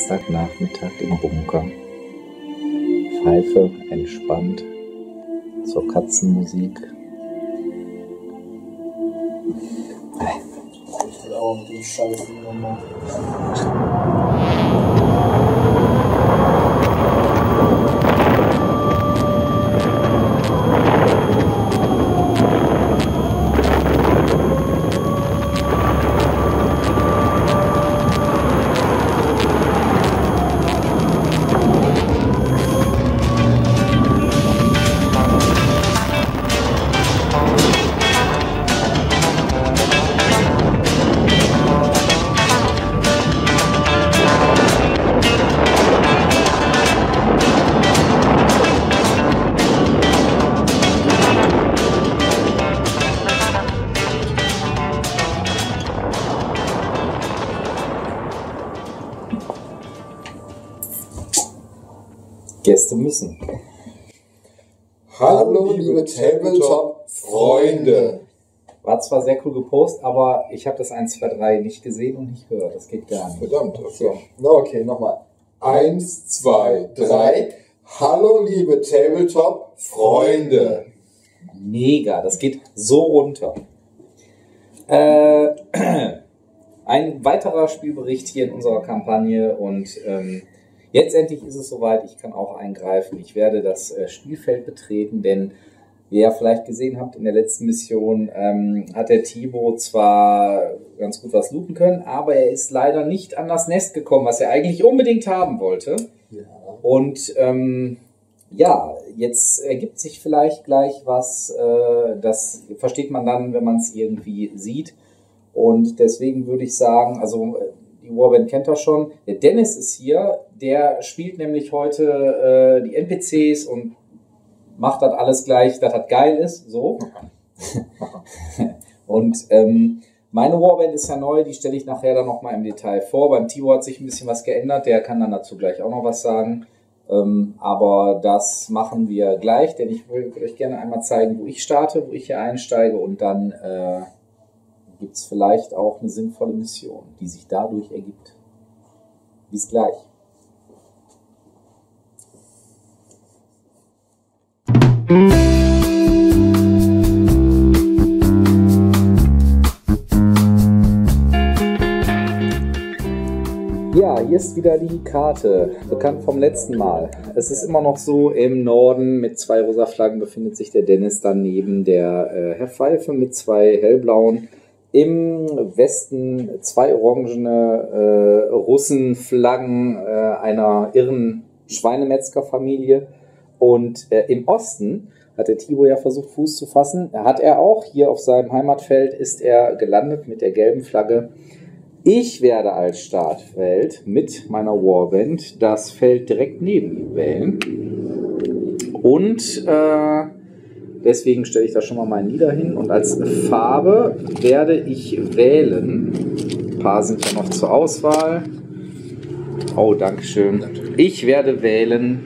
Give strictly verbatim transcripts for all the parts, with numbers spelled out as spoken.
Dienstagnachmittag im Bunker. Pfeife entspannt zur Katzenmusik. Ich will auch mit dem Scheiß nochmal. Gäste müssen. Hallo liebe Tabletop-Freunde. War zwar sehr cool gepostet, aber ich habe das eins, zwei, drei nicht gesehen und nicht gehört. Das geht gar nicht. Verdammt. So. Na okay, nochmal. eins, zwei, drei. Hallo liebe Tabletop-Freunde. Mega, das geht so runter. Äh, ein weiterer Spielbericht hier in unserer Kampagne und ähm, jetzt endlich ist es soweit, ich kann auch eingreifen. Ich werde das äh, Spielfeld betreten, denn wie ihr ja vielleicht gesehen habt in der letzten Mission, ähm, hat der Thibaut zwar ganz gut was looten können, aber er ist leider nicht an das Nest gekommen, was er eigentlich unbedingt haben wollte. Ja. Und ähm, ja, jetzt ergibt sich vielleicht gleich was, äh, das versteht man dann, wenn man es irgendwie sieht. Und deswegen würde ich sagen, also die Warband kennt er schon. Der Dennis ist hier, der spielt nämlich heute äh, die N P Cs und macht das alles gleich, dass das geil ist, so. Und ähm, meine Warband ist ja neu, die stelle ich nachher dann nochmal im Detail vor. Beim Timo hat sich ein bisschen was geändert, der kann dann dazu gleich auch noch was sagen. Ähm, aber das machen wir gleich, denn ich würde euch gerne einmal zeigen, wo ich starte, wo ich hier einsteige und dann äh, gibt es vielleicht auch eine sinnvolle Mission, die sich dadurch ergibt. Bis gleich. Ja, hier ist wieder die Karte, bekannt vom letzten Mal. Es ist immer noch so, im Norden mit zwei rosa Flaggen befindet sich der Dennis, daneben der äh, Herr Pfeife mit zwei hellblauen. Im Westen zwei orangene äh, Russenflaggen äh, einer irren Schweinemetzgerfamilie. Und äh, im Osten hat der Thibaut ja versucht, Fuß zu fassen. Hat er auch. Hier auf seinem Heimatfeld ist er gelandet mit der gelben Flagge. Ich werde als Startfeld mit meiner Warband das Feld direkt neben ihm wählen. Und äh, deswegen stelle ich da schon mal meinen Nieder hin. Und als Farbe werde ich wählen. Ein paar sind ja noch zur Auswahl. Oh, dankeschön. Ich werde wählen.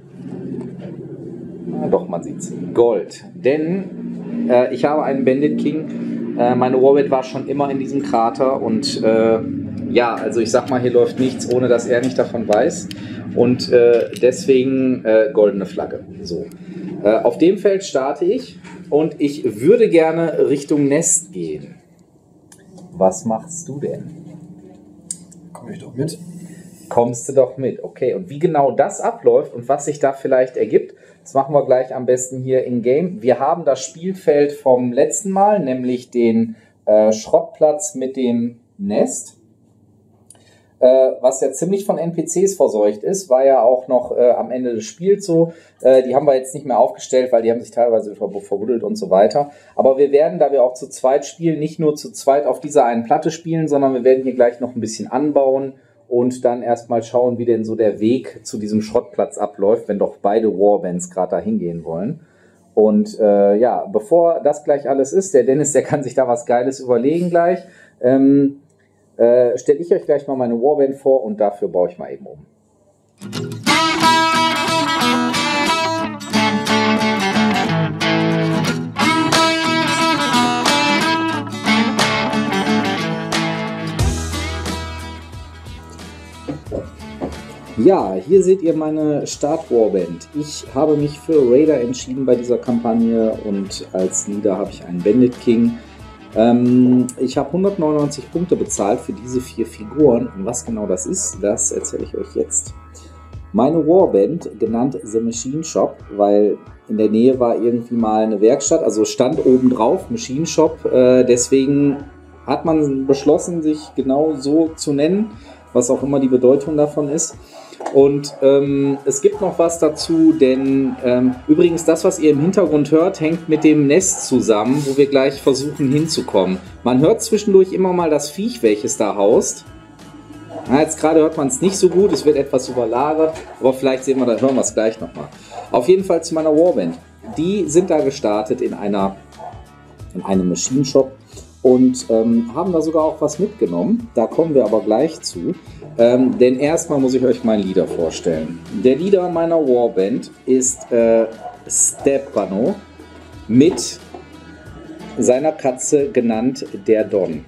Na doch, man sieht's. Gold. Denn äh, ich habe einen Bandit King. Äh, meine Warband war schon immer in diesem Krater. Und äh, ja, also ich sag mal, hier läuft nichts, ohne dass er nicht davon weiß. Und äh, deswegen äh, goldene Flagge. So. Auf dem Feld starte ich und ich würde gerne Richtung Nest gehen. Was machst du denn? Komm ich doch mit. Kommst du doch mit, okay. Und wie genau das abläuft und was sich da vielleicht ergibt, das machen wir gleich am besten hier in-game. Wir haben das Spielfeld vom letzten Mal, nämlich den äh, Schrottplatz mit dem Nest. Äh, was ja ziemlich von N P Cs verseucht ist, war ja auch noch äh, am Ende des Spiels so. Äh, die haben wir jetzt nicht mehr aufgestellt, weil die haben sich teilweise ver verbuddelt und so weiter. Aber wir werden, da wir auch zu zweit spielen, nicht nur zu zweit auf dieser einen Platte spielen, sondern wir werden hier gleich noch ein bisschen anbauen und dann erstmal schauen, wie denn so der Weg zu diesem Schrottplatz abläuft, wenn doch beide Warbands gerade da hingehen wollen. Und äh, ja, bevor das gleich alles ist, der Dennis, der kann sich da was Geiles überlegen gleich. Ähm, Äh, stelle ich euch gleich mal meine Warband vor und dafür baue ich mal eben um. Ja, hier seht ihr meine Start-Warband. Ich habe mich für Raider entschieden bei dieser Kampagne und als Leader habe ich einen Bandit King. Ähm, ich habe hundertneunundneunzig Punkte bezahlt für diese vier Figuren und was genau das ist, das erzähle ich euch jetzt. Meine Warband, genannt The Machine Shop, weil in der Nähe war irgendwie mal eine Werkstatt, also stand oben drauf, Machine Shop, äh, deswegen hat man beschlossen, sich genau so zu nennen, was auch immer die Bedeutung davon ist. Und ähm, es gibt noch was dazu, denn ähm, übrigens das, was ihr im Hintergrund hört, hängt mit dem Nest zusammen, wo wir gleich versuchen hinzukommen. Man hört zwischendurch immer mal das Viech, welches da haust. Na, jetzt gerade hört man es nicht so gut, es wird etwas überlagert, aber vielleicht sehen wir, dann hören wir es gleich nochmal. Auf jeden Fall zu meiner Warband. Die sind da gestartet in einer in einem Machine Shop und ähm, haben da sogar auch was mitgenommen. Da kommen wir aber gleich zu. Ähm, denn erstmal muss ich euch meinen Leader vorstellen. Der Leader meiner Warband ist äh, Stepano mit seiner Katze genannt der Don.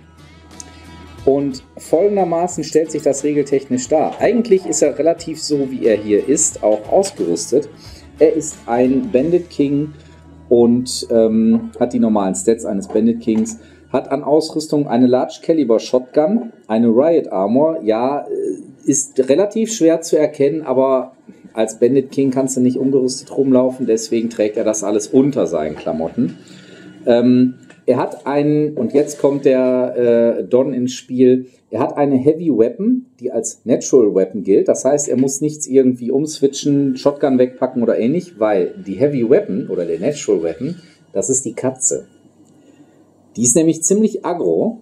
Und folgendermaßen stellt sich das regeltechnisch dar. Eigentlich ist er relativ so, wie er hier ist, auch ausgerüstet. Er ist ein Bandit King und ähm, hat die normalen Stats eines Bandit Kings. Hat an Ausrüstung eine Large Caliber Shotgun, eine Riot Armor. Ja, ist relativ schwer zu erkennen, aber als Bandit King kannst du nicht ungerüstet rumlaufen. Deswegen trägt er das alles unter seinen Klamotten. Ähm, Er hat einen, und jetzt kommt der äh, Don ins Spiel, er hat eine Heavy Weapon, die als Natural Weapon gilt. Das heißt, er muss nichts irgendwie umswitchen, Shotgun wegpacken oder ähnlich, weil die Heavy Weapon oder der Natural Weapon, das ist die Katze. Die ist nämlich ziemlich aggro.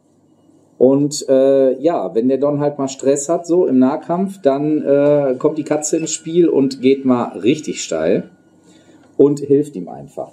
Und äh, ja, wenn der Don halt mal Stress hat, so im Nahkampf, dann äh, kommt die Katze ins Spiel und geht mal richtig steil und hilft ihm einfach.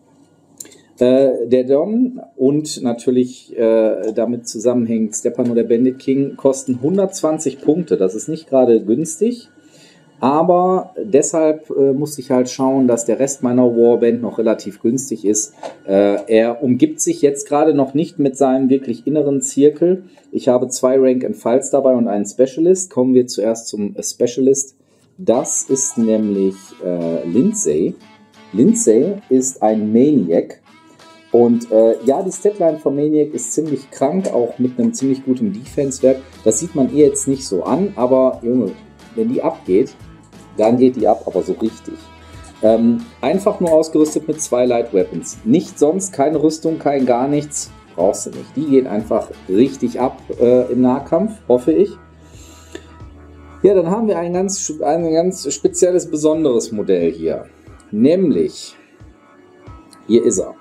Äh, der Don und natürlich äh, damit zusammenhängt Stepano der Bandit King kosten hundertzwanzig Punkte. Das ist nicht gerade günstig, aber deshalb äh, muss ich halt schauen, dass der Rest meiner Warband noch relativ günstig ist. Äh, er umgibt sich jetzt gerade noch nicht mit seinem wirklich inneren Zirkel. Ich habe zwei Rank and Files dabei und einen Specialist. Kommen wir zuerst zum Specialist. Das ist nämlich äh, Lindsay. Lindsay ist ein Maniac. Und äh, ja, die Statline von Maniac ist ziemlich krank, auch mit einem ziemlich guten Defense-Wert. Das sieht man ihr jetzt nicht so an, aber Junge, wenn die abgeht, dann geht die ab, aber so richtig. Ähm, einfach nur ausgerüstet mit zwei Light Weapons. Nicht sonst, keine Rüstung, kein gar nichts, brauchst du nicht. Die geht einfach richtig ab äh, im Nahkampf, hoffe ich. Ja, dann haben wir ein ganz, ein ganz spezielles, besonderes Modell hier. Nämlich, hier ist er.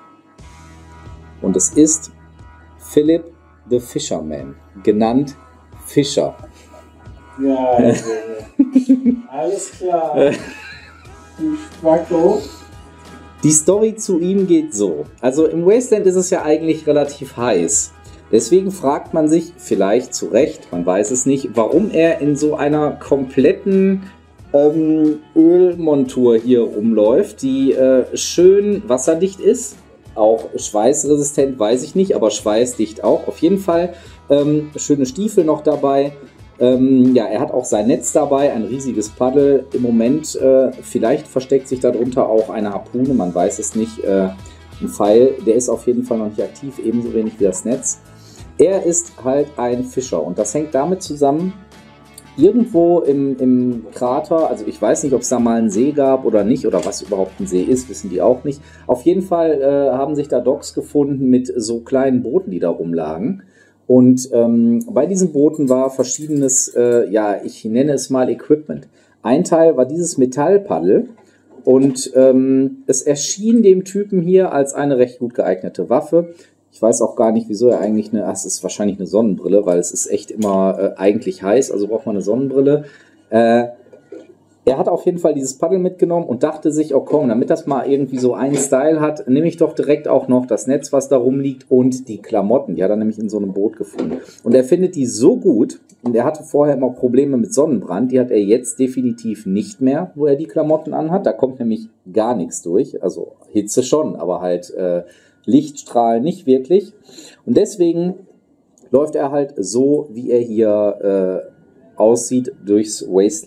Und es ist Philip the Fisherman, genannt Fischer. Ja, ja, ja. Alles klar. Du Spacko. Die Story zu ihm geht so. Also im Wasteland ist es ja eigentlich relativ heiß. Deswegen fragt man sich, vielleicht zu Recht, man weiß es nicht, warum er in so einer kompletten ähm, Ölmontur hier rumläuft, die äh, schön wasserdicht ist. Auch schweißresistent, weiß ich nicht, aber schweißdicht auch. Auf jeden Fall ähm, schöne Stiefel noch dabei. Ähm, ja, er hat auch sein Netz dabei, ein riesiges Paddel. Im Moment, äh, vielleicht versteckt sich darunter auch eine Harpune, man weiß es nicht. Äh, ein Pfeil, der ist auf jeden Fall noch nicht aktiv, ebenso wenig wie das Netz. Er ist halt ein Fischer und das hängt damit zusammen, irgendwo im, im Krater, also ich weiß nicht, ob es da mal einen See gab oder nicht, oder was überhaupt ein See ist, wissen die auch nicht. Auf jeden Fall äh, haben sich da Docks gefunden mit so kleinen Booten, die da rumlagen. Und ähm, bei diesen Booten war verschiedenes, äh, ja, ich nenne es mal Equipment. Ein Teil war dieses Metallpaddel und ähm, es erschien dem Typen hier als eine recht gut geeignete Waffe. Ich weiß auch gar nicht, wieso er eigentlich eine, ach, es ist wahrscheinlich eine Sonnenbrille, weil es ist echt immer äh, eigentlich heiß, also braucht man eine Sonnenbrille. Äh, er hat auf jeden Fall dieses Paddel mitgenommen und dachte sich, oh komm, damit das mal irgendwie so einen Style hat, nehme ich doch direkt auch noch das Netz, was da rumliegt und die Klamotten. Die hat er nämlich in so einem Boot gefunden. Und er findet die so gut, und er hatte vorher immer Probleme mit Sonnenbrand, die hat er jetzt definitiv nicht mehr, wo er die Klamotten anhat. Da kommt nämlich gar nichts durch, also Hitze schon, aber halt äh, Lichtstrahlen nicht wirklich. Und deswegen läuft er halt so, wie er hier äh, aussieht, durchs Wasteland.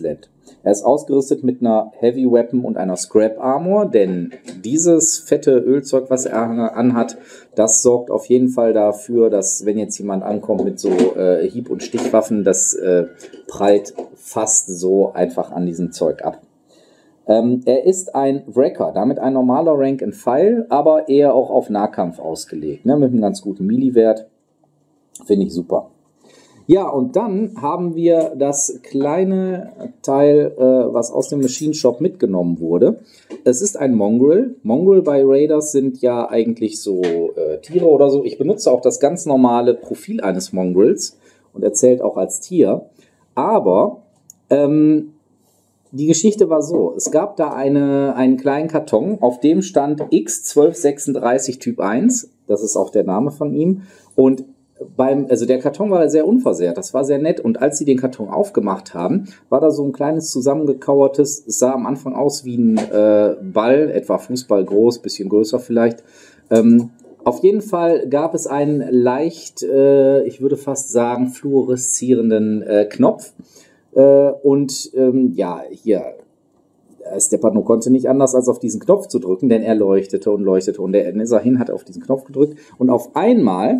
Er ist ausgerüstet mit einer Heavy Weapon und einer Scrap Armor, denn dieses fette Ölzeug, was er anhat, das sorgt auf jeden Fall dafür, dass wenn jetzt jemand ankommt mit so äh, Hieb- und Stichwaffen, das äh, prallt fast so einfach an diesem Zeug ab. Ähm, er ist ein Wrecker, damit ein normaler Rank and File, aber eher auch auf Nahkampf ausgelegt, ne, mit einem ganz guten Melee-Wert. Finde ich super. Ja, und dann haben wir das kleine Teil, äh, was aus dem Machine Shop mitgenommen wurde. Es ist ein Mongrel. Mongrel bei Raiders sind ja eigentlich so äh, Tiere oder so. Ich benutze auch das ganz normale Profil eines Mongrels und er zählt auch als Tier. Aber ähm, die Geschichte war so, es gab da eine, einen kleinen Karton, auf dem stand X zwölf sechsunddreißig Typ eins. Das ist auch der Name von ihm. Und Beim, also der Karton war sehr unversehrt, das war sehr nett. Und als sie den Karton aufgemacht haben, war da so ein kleines zusammengekauertes, es sah am Anfang aus wie ein äh, Ball, etwa Fußball groß, bisschen größer vielleicht. Ähm, auf jeden Fall gab es einen leicht, äh, ich würde fast sagen, fluoreszierenden äh, Knopf. Äh, und ähm, ja, hier, Stepano konnte nicht anders, als auf diesen Knopf zu drücken, denn er leuchtete und leuchtete. Und der Nezahin hat auf diesen Knopf gedrückt. Und auf einmal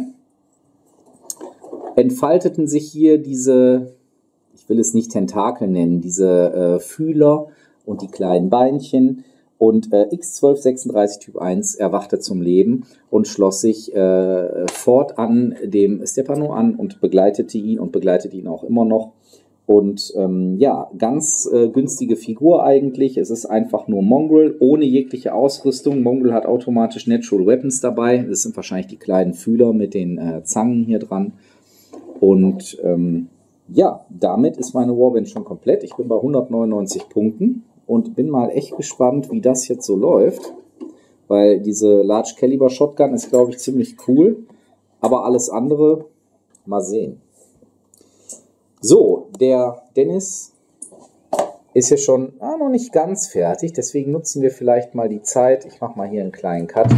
entfalteten sich hier diese, ich will es nicht Tentakel nennen, diese äh, Fühler und die kleinen Beinchen. Und äh, X zwölf sechsunddreißig Typ eins erwachte zum Leben und schloss sich äh, fortan dem Stepano an und begleitete ihn und begleitet ihn auch immer noch. Und ähm, ja, ganz äh, günstige Figur eigentlich. Es ist einfach nur Mongrel, ohne jegliche Ausrüstung. Mongrel hat automatisch Natural Weapons dabei. Das sind wahrscheinlich die kleinen Fühler mit den äh, Zangen hier dran. Und ähm, ja, damit ist meine Warband schon komplett. Ich bin bei hundertneunundneunzig Punkten und bin mal echt gespannt, wie das jetzt so läuft. Weil diese Large Caliber Shotgun ist, glaube ich, ziemlich cool. Aber alles andere, mal sehen. So, der Dennis ist ja schon ah, noch nicht ganz fertig. Deswegen nutzen wir vielleicht mal die Zeit. Ich mache mal hier einen kleinen Cut.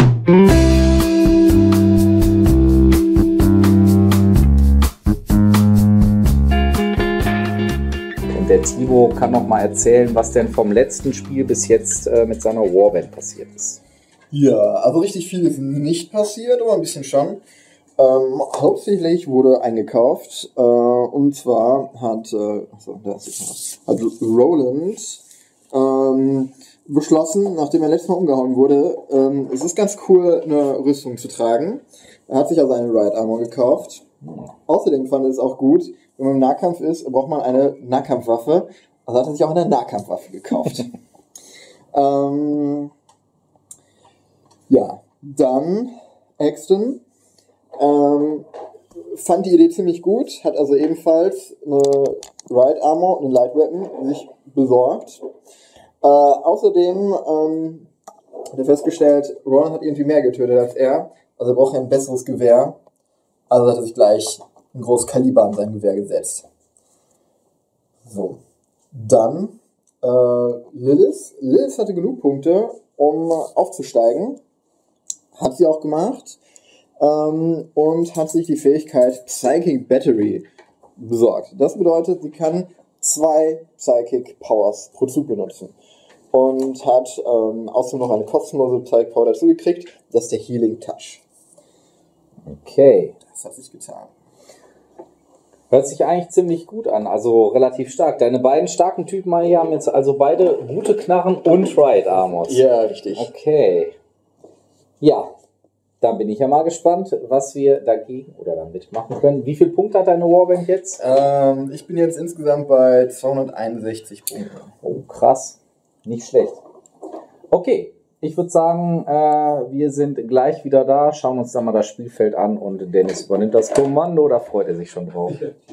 Der Thibaut kann noch mal erzählen, was denn vom letzten Spiel bis jetzt äh, mit seiner Warband passiert ist. Ja, also richtig viel ist nicht passiert, aber ein bisschen schon. Ähm, hauptsächlich wurde eingekauft, äh, und zwar hat, äh, achso, da ist jetzt was, hat Roland ähm, beschlossen, nachdem er letztes Mal umgehauen wurde, ähm, es ist ganz cool, eine Rüstung zu tragen. Er hat sich also eine Riot Armor gekauft. Hm. Außerdem fand er es auch gut, wenn man im Nahkampf ist, braucht man eine Nahkampfwaffe. Also hat er sich auch eine Nahkampfwaffe gekauft. ähm, ja, dann Axton ähm, fand die Idee ziemlich gut, hat also ebenfalls eine Riot Armor und eine Light Weapon sich besorgt. Äh, außerdem ähm, hat er festgestellt, Ron hat irgendwie mehr getötet als er, also er braucht ein besseres Gewehr. Also hat er sich gleich ein großes Kaliber an sein Gewehr gesetzt. So. Dann äh, Lilith. Lilith hatte genug Punkte, um aufzusteigen. Hat sie auch gemacht. Ähm, und hat sich die Fähigkeit Psychic Battery besorgt. Das bedeutet, sie kann zwei Psychic Powers pro Zug benutzen. Und hat ähm, außerdem noch eine kostenlose Psychic Power dazu gekriegt. Das ist der Healing Touch. Okay. Das hat sich getan. Hört sich eigentlich ziemlich gut an, also relativ stark. Deine beiden starken Typen hier haben jetzt also beide gute Knarren und Riot Armors. Ja, richtig. Okay. Ja, dann bin ich ja mal gespannt, was wir dagegen oder damit machen können. Wie viele Punkte hat deine Warband jetzt? Ähm, ich bin jetzt insgesamt bei zweihunderteinundsechzig Punkten. Oh, krass. Nicht schlecht. Okay. Ich würde sagen, äh, wir sind gleich wieder da, schauen uns dann mal das Spielfeld an und Dennis übernimmt das Kommando, da freut er sich schon drauf.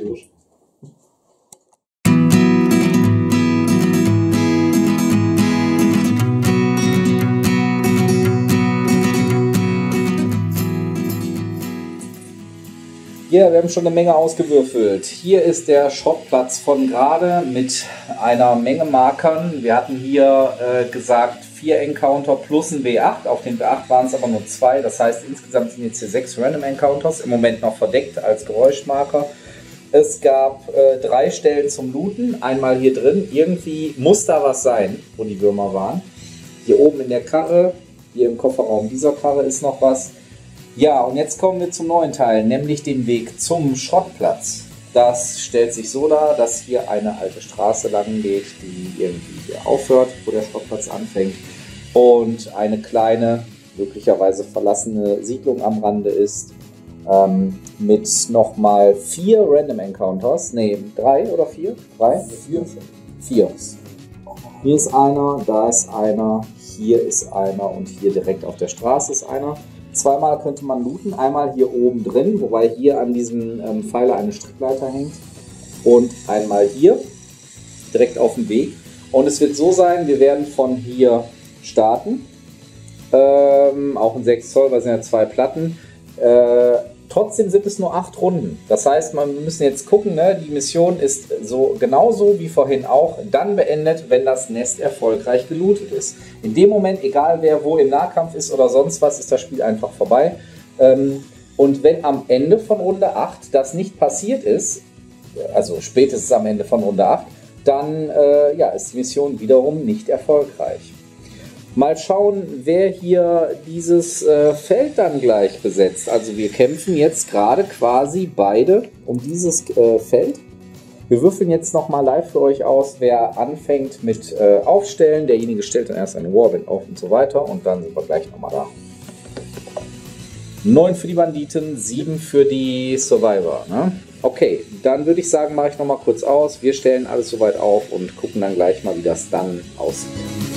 Ja, wir haben schon eine Menge ausgewürfelt. Hier ist der Schrottplatz von gerade mit einer Menge Markern. Wir hatten hier äh, gesagt vier Encounter plus ein W acht. Auf den W acht waren es aber nur zwei. Das heißt, insgesamt sind jetzt hier sechs Random Encounters. Im Moment noch verdeckt als Geräuschmarker. Es gab äh, drei Stellen zum Looten. Einmal hier drin. Irgendwie muss da was sein, wo die Würmer waren. Hier oben in der Karre. Hier im Kofferraum dieser Karre ist noch was. Ja, und jetzt kommen wir zum neuen Teil, nämlich den Weg zum Schrottplatz. Das stellt sich so dar, dass hier eine alte Straße lang geht, die irgendwie hier aufhört, wo der Schrottplatz anfängt. Und eine kleine, möglicherweise verlassene Siedlung am Rande ist. Ähm, mit nochmal vier Random Encounters. Ne, drei oder vier? Drei? Vier. Vier. Hier ist einer, da ist einer, hier ist einer und hier direkt auf der Straße ist einer. Zweimal könnte man looten, einmal hier oben drin, wobei hier an diesem ähm, Pfeiler eine Strickleiter hängt. Und einmal hier, direkt auf dem Weg. Und es wird so sein, wir werden von hier starten. Ähm, auch in sechs Zoll, weil es sind ja zwei Platten. Äh, trotzdem sind es nur acht Runden. Das heißt, wir müssen jetzt gucken, ne? Die Mission ist so genauso wie vorhin auch dann beendet, wenn das Nest erfolgreich gelootet ist. In dem Moment, egal wer wo im Nahkampf ist oder sonst was, ist das Spiel einfach vorbei. Ähm, und wenn am Ende von Runde acht das nicht passiert ist, also spätestens am Ende von Runde acht, dann äh, ja, ist die Mission wiederum nicht erfolgreich. Mal schauen, wer hier dieses äh, Feld dann gleich besetzt. Also wir kämpfen jetzt gerade quasi beide um dieses äh, Feld. Wir würfeln jetzt nochmal live für euch aus, wer anfängt mit äh, Aufstellen. Derjenige stellt dann erst eine Warband auf und so weiter. Und dann sind wir gleich nochmal da. neun für die Banditen, sieben für die Survivor. Ne? Okay, dann würde ich sagen, mache ich nochmal kurz aus. Wir stellen alles soweit auf und gucken dann gleich mal, wie das dann aussieht.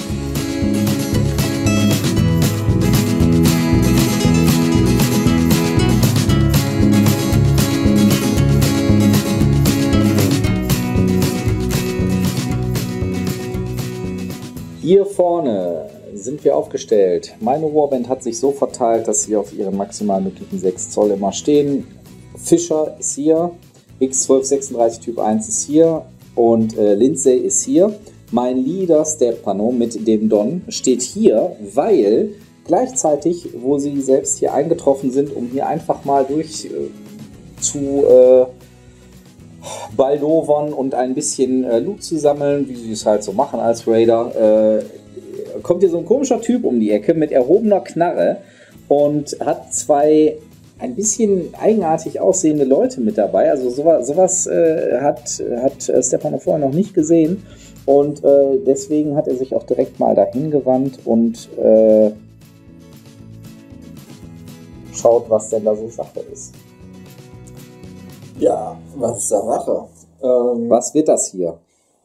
Hier vorne sind wir aufgestellt. Meine Warband hat sich so verteilt, dass sie auf ihren maximal möglichen sechs Zoll immer stehen. Fischer ist hier, X zwölf sechsunddreißig Typ eins ist hier und äh, Lindsay ist hier. Mein Leader Stepano mit dem Don steht hier, weil gleichzeitig, wo sie selbst hier eingetroffen sind, um hier einfach mal durch äh, zu äh, Baldowern und ein bisschen äh, Loot zu sammeln, wie sie es halt so machen als Raider, äh, kommt hier so ein komischer Typ um die Ecke mit erhobener Knarre und hat zwei ein bisschen eigenartig aussehende Leute mit dabei. Also sowas, sowas äh, hat, hat Stefano vorher noch nicht gesehen und äh, deswegen hat er sich auch direkt mal dahin gewandt und äh, schaut, was denn da so Sache ist. Ja, was ist da Sache? Ähm, Was wird das hier?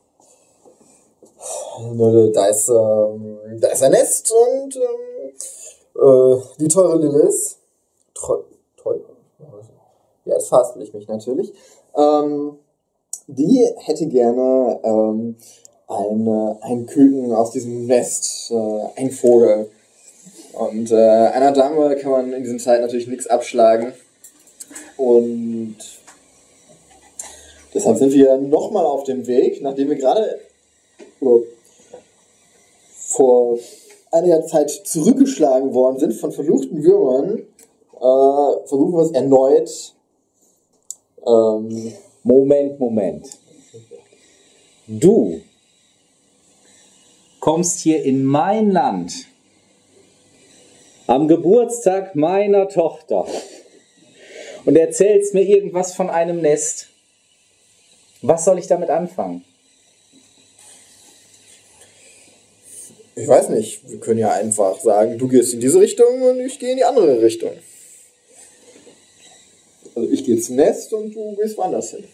Da ist, ähm, da ist ein Nest und ähm, äh, die teure Lilith. Treu, teuer? Ja, jetzt fassel ich mich natürlich. Ähm, die hätte gerne ähm, eine, einen Küken aus diesem Nest, äh, ein Vogel. Und äh, einer Dame kann man in diesen Zeiten natürlich nichts abschlagen. Und deshalb sind wir nochmal auf dem Weg, nachdem wir gerade oh, vor einiger Zeit zurückgeschlagen worden sind von verfluchten Würmern, äh, versuchen wir es erneut. Ähm, Moment, Moment. Du kommst hier in mein Land am Geburtstag meiner Tochter und erzählst mir irgendwas von einem Nest. Was soll ich damit anfangen? ich weiß nicht, wir können ja einfach sagen, du gehst in diese Richtung und ich gehe in die andere Richtung. Also ich gehe zum Nest und du gehst woanders hin.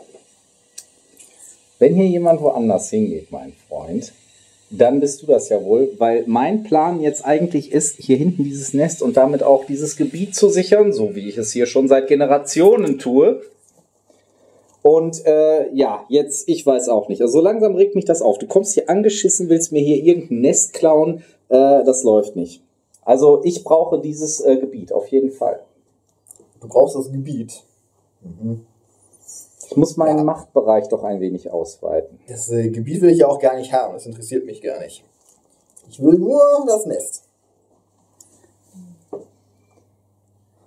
Wenn hier jemand woanders hingeht, mein Freund, dann bist du das ja wohl, weil mein Plan jetzt eigentlich ist, hier hinten dieses Nest und damit auch dieses Gebiet zu sichern, so wie ich es hier schon seit Generationen tue. Und äh, ja, jetzt, ich weiß auch nicht. Also so langsam regt mich das auf. Du kommst hier angeschissen, willst mir hier irgendein Nest klauen. Äh, das läuft nicht. Also ich brauche dieses äh, Gebiet, auf jeden Fall. Du brauchst das Gebiet. Mhm. Ich muss meinen Ja. Machtbereich doch ein wenig ausweiten. Das äh, Gebiet will ich ja auch gar nicht haben. Das interessiert mich gar nicht. Ich will nur das Nest.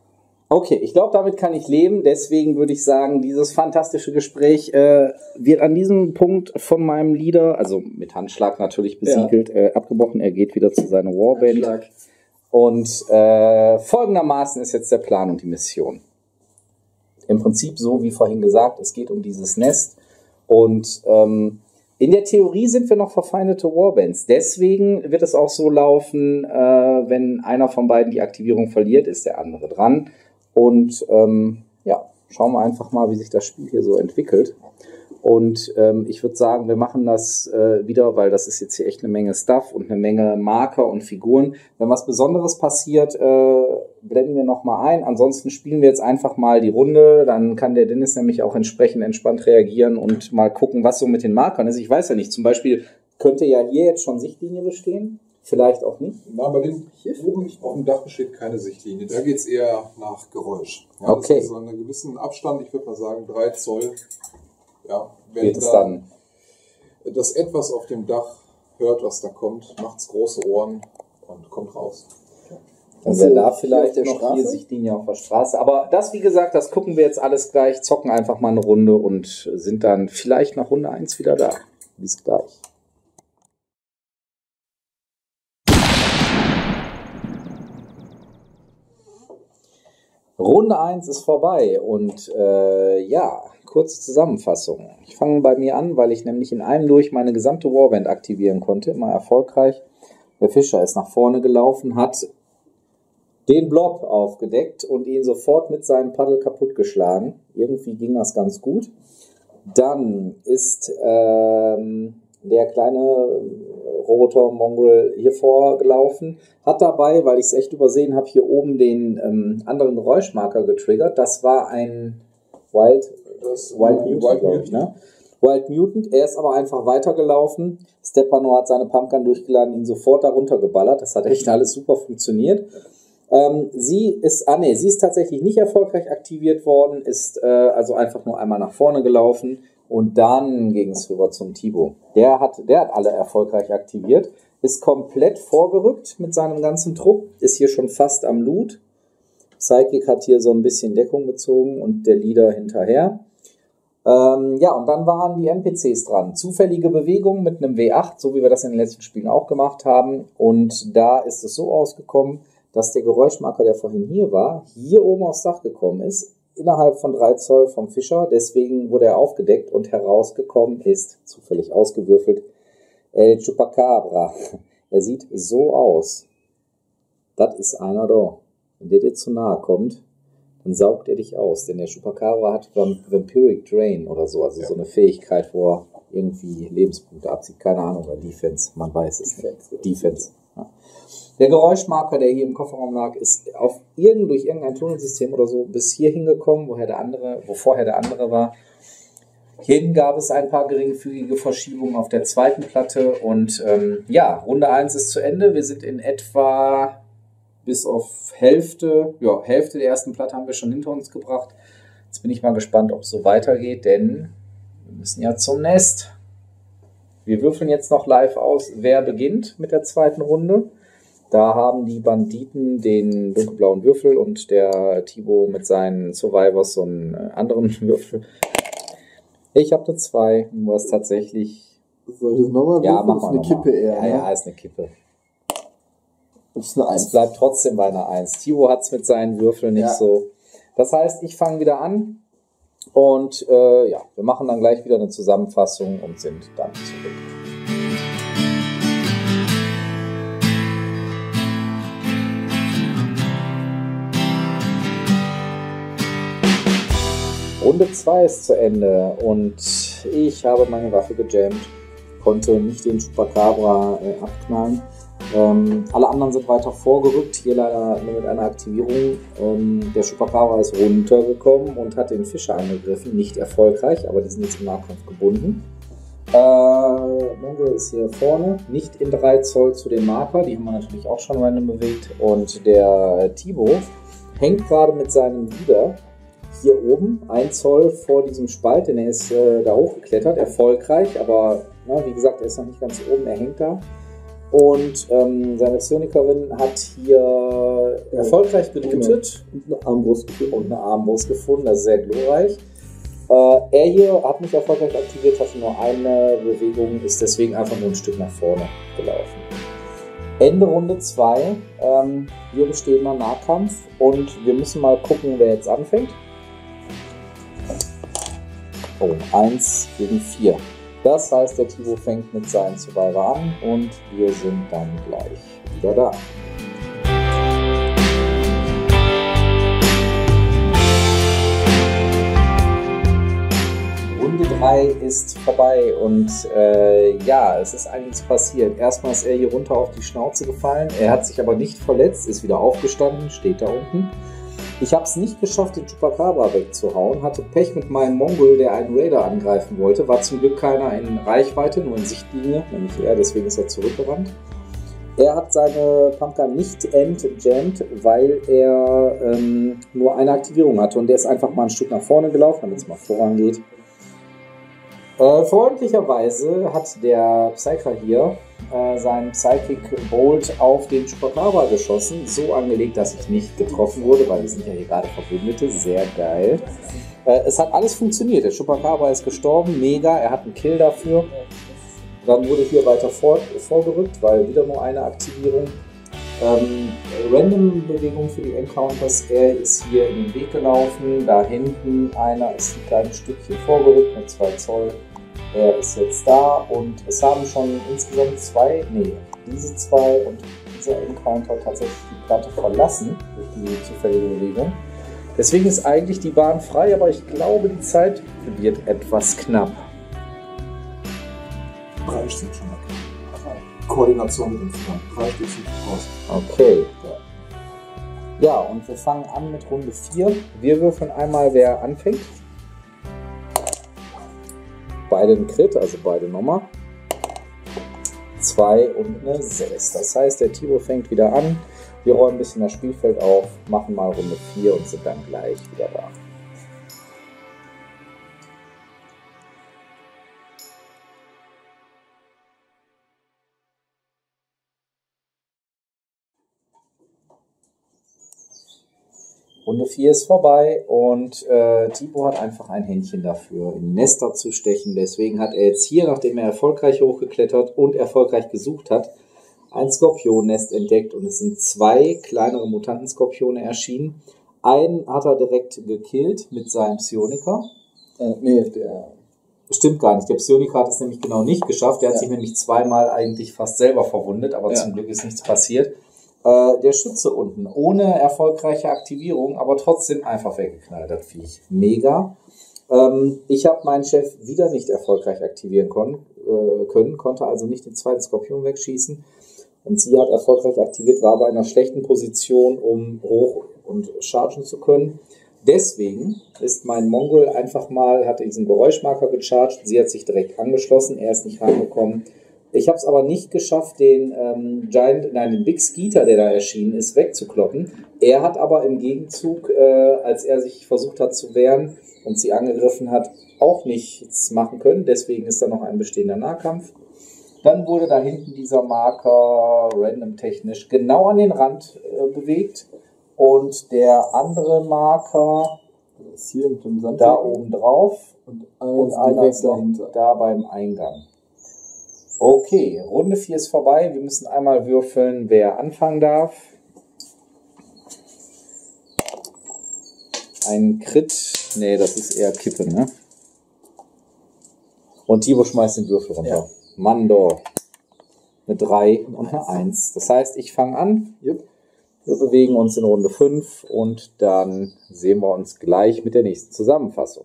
Okay, ich glaube, damit kann ich leben. Deswegen würde ich sagen, dieses fantastische Gespräch äh, wird an diesem Punkt von meinem Leader, also mit Handschlag natürlich besiegelt, ja. äh, abgebrochen. Er geht wieder zu seiner Warband. Handschlag. Und äh, folgendermaßen ist jetzt der Plan und die Mission. Im Prinzip so wie vorhin gesagt, es geht um dieses Nest. Und ähm, in der Theorie sind wir noch verfeindete Warbands. Deswegen wird es auch so laufen, äh, wenn einer von beiden die Aktivierung verliert, ist der andere dran. Und ähm, ja, schauen wir einfach mal, wie sich das Spiel hier so entwickelt. Und ähm, ich würde sagen, wir machen das äh, wieder, weil das ist jetzt hier echt eine Menge Stuff und eine Menge Marker und Figuren. Wenn was Besonderes passiert, äh, blenden wir nochmal ein. Ansonsten spielen wir jetzt einfach mal die Runde. Dann kann der Dennis nämlich auch entsprechend entspannt reagieren und mal gucken, was so mit den Markern ist. Ich weiß ja nicht, zum Beispiel könnte ja hier jetzt schon Sichtlinie bestehen. Vielleicht auch nicht. Na, bei den hier oben auf dem Dach besteht keine Sichtlinie. Da geht es eher nach Geräusch. Ja, okay. Also an einem gewissen Abstand, ich würde mal sagen drei Zoll. Ja, wenn geht es da dann? Das etwas auf dem Dach hört, was da kommt, macht's große Ohren und kommt raus. Dann wäre da vielleicht noch hier Sichtlinie auf der Straße. Aber das, wie gesagt, das gucken wir jetzt alles gleich, zocken einfach mal eine Runde und sind dann vielleicht nach Runde eins wieder da. Bis gleich. Runde eins ist vorbei und äh, ja, kurze Zusammenfassung. Ich fange bei mir an, weil ich nämlich in einem durch meine gesamte Warband aktivieren konnte, immer erfolgreich. Der Fischer ist nach vorne gelaufen, hat den Blob aufgedeckt und ihn sofort mit seinem Paddel kaputtgeschlagen. Irgendwie ging das ganz gut. Dann ist ähm, der kleine Roboter Mongrel hier vorgelaufen, hat dabei, weil ich es echt übersehen habe, hier oben den ähm, anderen Geräuschmarker getriggert. Das war ein Wild, das Wild Mutant, Wild glaube ich, ne? Wild Mutant. Er ist aber einfach weitergelaufen. Stepano hat seine Pumpgun durchgeladen, ihn sofort darunter geballert. Das hat echt alles super funktioniert. Ähm, sie ist, ah nee, sie ist tatsächlich nicht erfolgreich aktiviert worden, ist äh, also einfach nur einmal nach vorne gelaufen. Und dann ging es rüber zum Thibaut. Der hat, der hat alle erfolgreich aktiviert, ist komplett vorgerückt mit seinem ganzen Trupp, ist hier schon fast am Loot. Psychic hat hier so ein bisschen Deckung gezogen und der Leader hinterher. Ähm, ja, und dann waren die N P Cs dran. Zufällige Bewegung mit einem W acht, so wie wir das in den letzten Spielen auch gemacht haben. Und da ist es so ausgekommen, dass der Geräuschmarker, der vorhin hier war, hier oben aufs Dach gekommen ist, innerhalb von drei Zoll vom Fischer, deswegen wurde er aufgedeckt und herausgekommen ist, zufällig ausgewürfelt, El Chupacabra. Er sieht so aus. Das ist einer da. Wenn der dir zu nahe kommt, dann saugt er dich aus, denn der Chupacabra hat Vampiric Drain oder so, also ja. So eine Fähigkeit, wo er irgendwie Lebenspunkte abzieht, keine Ahnung, oder Defense, man weiß es Defense. nicht. Defense. Ja. Der Geräuschmarker, der hier im Kofferraum lag, ist auf irgend, durch irgendein Tunnelsystem oder so bis hier hingekommen, woher der andere, wo vorher der andere war. Hier gab es ein paar geringfügige Verschiebungen auf der zweiten Platte und ähm, ja, Runde eins ist zu Ende. Wir sind in etwa bis auf Hälfte, ja, Hälfte der ersten Platte haben wir schon hinter uns gebracht. Jetzt bin ich mal gespannt, ob es so weitergeht, denn wir müssen ja zum Nest. Wir würfeln jetzt noch live aus, wer beginnt mit der zweiten Runde. Da haben die Banditen den dunkelblauen Würfel und der Thibaut mit seinen Survivors so einen anderen Würfel. Ich habe eine zwei, du hast tatsächlich... Soll ich das nochmal? Ja, mach mal eine Kippe eher. Ja, ne? ja, ist eine Kippe. Das ist eine eins. Es bleibt trotzdem bei einer eins. Thibaut hat es mit seinen Würfeln nicht ja. so. Das heißt, ich fange wieder an und äh, ja, wir machen dann gleich wieder eine Zusammenfassung und sind dann zurück. Runde zwei ist zu Ende und ich habe meine Waffe gejammt, konnte nicht den Chupacabra äh, abknallen. Ähm, alle anderen sind weiter vorgerückt, hier leider nur mit einer Aktivierung. Ähm, der Chupacabra ist runtergekommen und hat den Fischer angegriffen, nicht erfolgreich, aber die sind jetzt im Nahkampf gebunden. Äh, Mongrel ist hier vorne, nicht in drei Zoll zu dem Marker, die haben wir natürlich auch schon random bewegt. Und der Thibaut hängt gerade mit seinem Leader hier oben, ein Zoll vor diesem Spalt, denn er ist äh, da hochgeklettert, erfolgreich, aber na, wie gesagt, er ist noch nicht ganz oben, er hängt da. Und ähm, seine Psionikerin hat hier erfolgreich gelootet Und eine Armbrust gefunden. und eine Armbrust gefunden, das ist sehr glorreich. Äh, er hier hat nicht erfolgreich aktiviert, hatte nur eine Bewegung, ist deswegen einfach nur ein Stück nach vorne gelaufen. Ende Runde zwei. Ähm, wir bestehen noch Nahkampf und wir müssen mal gucken, wer jetzt anfängt. Oh, eins gegen vier. Das heißt, der Thibaut fängt mit seinen Survivor an und wir sind dann gleich wieder da. Runde drei ist vorbei und äh, ja, es ist einiges passiert. Erstmal ist er hier runter auf die Schnauze gefallen. Er hat sich aber nicht verletzt, ist wieder aufgestanden, steht da unten. Ich habe es nicht geschafft, den Chupacabra wegzuhauen, hatte Pech mit meinem Mongol, der einen Raider angreifen wollte. War zum Glück keiner in Reichweite, nur in Sichtlinie, nämlich er, deswegen ist er zurückgerannt. Er hat seine Pumpgun nicht entjammt, weil er ähm, nur eine Aktivierung hatte und der ist einfach mal ein Stück nach vorne gelaufen, damit es mal vorangeht. Äh, freundlicherweise hat der Psyker hier äh, seinen Psychic Bolt auf den Chupacabra geschossen, so angelegt, dass ich nicht getroffen wurde, weil wir sind ja hier gerade Verbündete, sehr geil. Äh, es hat alles funktioniert, der Chupacabra ist gestorben, mega, er hat einen Kill dafür. Dann wurde hier weiter vor, vorgerückt, weil wieder nur eine Aktivierung. Ähm, Random-Bewegung für die Encounters. Er ist hier in den Weg gelaufen. Da hinten einer ist ein kleines Stückchen vorgerückt mit zwei Zoll. Er ist jetzt da und es haben schon insgesamt zwei, nee, diese zwei und dieser Encounter tatsächlich die Platte verlassen durch die zufällige Bewegung. Deswegen ist eigentlich die Bahn frei, aber ich glaube, die Zeit wird etwas knapp. Drei sind schon okay. Koordination mit dem Fingern. Drei Stück sind raus. Okay. Ja, und wir fangen an mit Runde vier. Wir würfeln einmal, wer anfängt. Beide ein Crit, also beide nochmal. zwei und eine sechs. Das heißt, der Thibaut fängt wieder an. Wir räumen ein bisschen das Spielfeld auf, machen mal Runde vier und sind dann gleich wieder da. Runde vier ist vorbei und äh, Thibaut hat einfach ein Händchen dafür, in Nester zu stechen. Deswegen hat er jetzt hier, nachdem er erfolgreich hochgeklettert und erfolgreich gesucht hat, ein Skorpionnest entdeckt und es sind zwei kleinere Mutantenskorpione erschienen. Einen hat er direkt gekillt mit seinem Psioniker. Äh, nee, der... Stimmt gar nicht. Der Psioniker hat es nämlich genau nicht geschafft. Der hat Ja. sich nämlich zweimal eigentlich fast selber verwundet, aber Ja. zum Glück ist nichts passiert. Äh, der Schütze unten, ohne erfolgreiche Aktivierung, aber trotzdem einfach weggeknallt, das Viech. Mega. Ähm, ich habe meinen Chef wieder nicht erfolgreich aktivieren kon- äh, können, konnte also nicht den zweiten Skorpion wegschießen. Und sie hat erfolgreich aktiviert, war aber in einer schlechten Position, um hoch und chargen zu können. Deswegen ist mein Mongol einfach mal, hatte diesen Geräuschmarker gecharged, sie hat sich direkt angeschlossen, er ist nicht reingekommen. Ich habe es aber nicht geschafft, den ähm, Giant, nein, den Big Skeeter, der da erschienen ist, wegzukloppen. Er hat aber im Gegenzug, äh, als er sich versucht hat zu wehren und sie angegriffen hat, auch nichts machen können. Deswegen ist da noch ein bestehender Nahkampf. Dann wurde da hinten dieser Marker random technisch genau an den Rand äh, bewegt. Und der andere Marker ist hier mit dem Sand da oben drauf und, und einer einer direkt ist noch dahinter. da beim Eingang. Okay, Runde vier ist vorbei. Wir müssen einmal würfeln, wer anfangen darf. Ein Crit. Nee, das ist eher Kippe, ne? Und Thibaut schmeißt den Würfel runter. Ja. Mando. Eine drei und eine eins. Das heißt, ich fange an. Yep. Wir bewegen uns in Runde fünf und dann sehen wir uns gleich mit der nächsten Zusammenfassung.